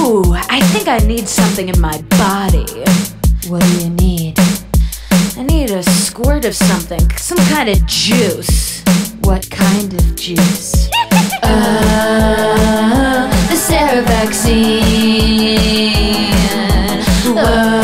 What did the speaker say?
Ooh, I think I need something in my body. What do you need? I need a squirt of something, some kind of juice. What kind of juice? The Sarah vaccine.